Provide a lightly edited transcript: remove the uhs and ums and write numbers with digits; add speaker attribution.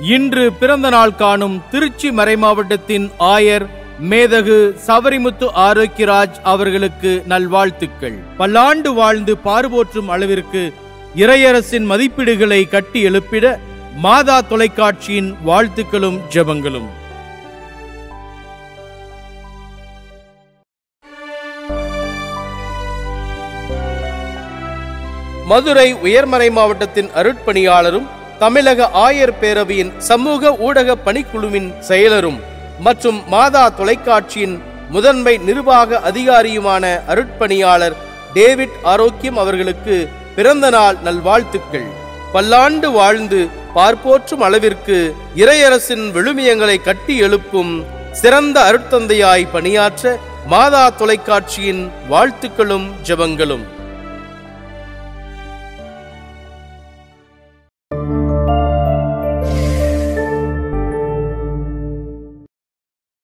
Speaker 1: இன்று பிறந்த நாள் காணும் திருச்சி மறைமாவட்டத்தின் ஆயர் மேதகு சவரிமுத்து ஆரோக்கியராஜ் அவர்களுக்கு நல்வாழ்த்துக்கள். பல்லாண்டு வாழ்ந்து பார்போற்றும் அளவிற்கு இறையரசின் மதிப்பீடுகளை கட்டி எழுப்பிட மாதா தொலைக்காட்சியின் வாழ்த்துக்களும் ஜெபங்களும். மதுரை உயர்மறை மாவட்டத்தின் அருட்பணியாளரும் தமிழக ஆயர் பேரவையின் சமூக ஊடக பணிக்குழுவின் செயலரும் மற்றும் மாதா தொலைக்காட்சியின் முதன்மை நிர்வாக அதிகாரியுமான அருட்பணியாளர் டேவிட் ஆரோக்கியம் அவர்களுக்கு பிறந்த நாள் நல்வாழ்த்துக்கள். பல்லாண்டு வாழ்ந்து பார்ப்போற்றும் அளவிற்கு இறையரசின் விழுமியங்களை கட்டி எழுப்பும் சிறந்த அருட்தந்தையாய் பணியாற்ற மாதா தொலைக்காட்சியின் வாழ்த்துக்களும் ஜெபங்களும்.